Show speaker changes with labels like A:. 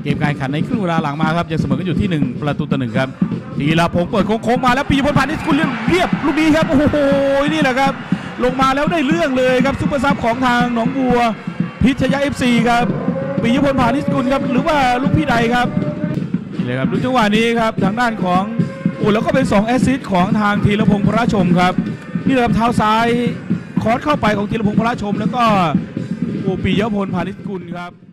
A: มการแข่งขันในครึ่งเวลาหลังมาครับยังเสมอกันอยู่ที่1-1ครับธีรพงศ์เปิดโค้งมาแล้วปีพลพานิชกุลเรียบลูกนี้ครับโอ้โหนี่แหละครับลงมาแล้วได้เรื่องเลยครับซุปเปอร์ซับของทางหนองบัวพิชยา FC ครับปีพลพานิชกุลครับหรือว่าลูกพี่ใดครับนี่เลยครับดูจังหวะนี้ครับทางด้านของแล้วก็เป็น2แอสซิสต์ของทางธีรพงศ์พระชมครับนี่แหละครับเท้าซ้ายคอร์สเข้าไปของธีรพงศ์พระชมแล้วก็ปิยพลพานิชกุลครับ